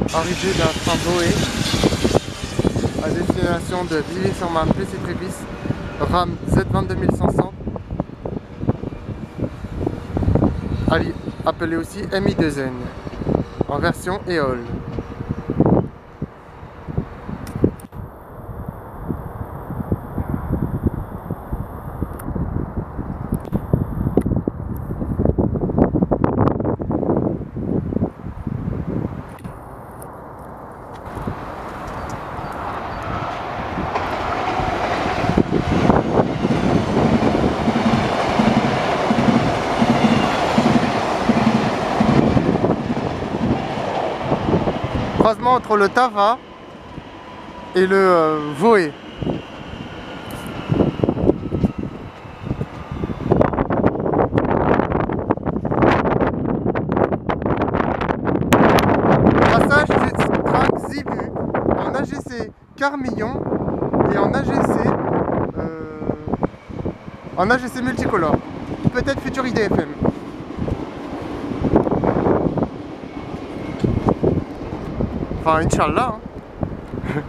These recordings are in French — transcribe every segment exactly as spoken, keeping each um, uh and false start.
arrivée d'un train Boé à destination de Villiers-sur-Marne, Plessis-Trévis, RAM Z vingt-deux mille cinq cents, appelé aussi M I deux N, en version Éole. Croisement entre le Tava et le euh, Voé. Passage du train Xibu en A G C Carmillon et en A G C euh, en A G C multicolore. Peut-être futur I D F M. Enfin, Inch'Allah. Hein.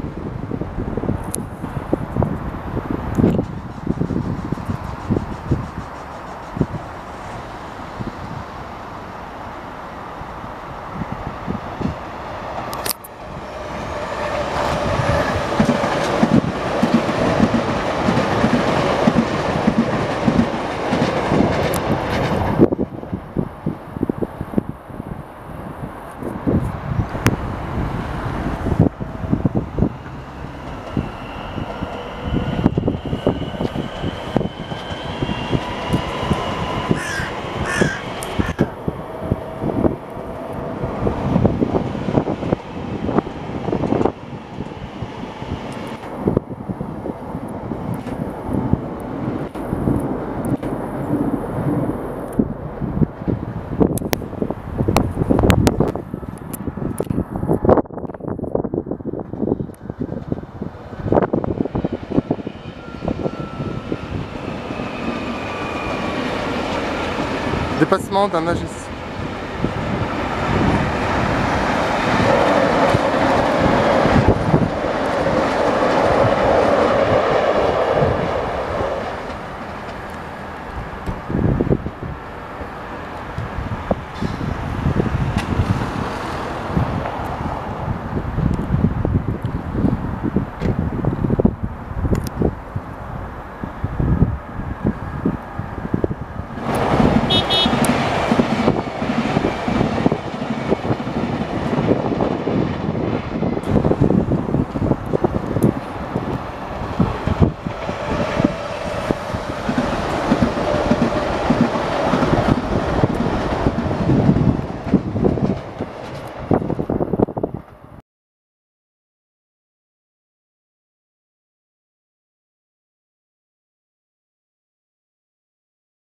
Dépassement d'un A G C.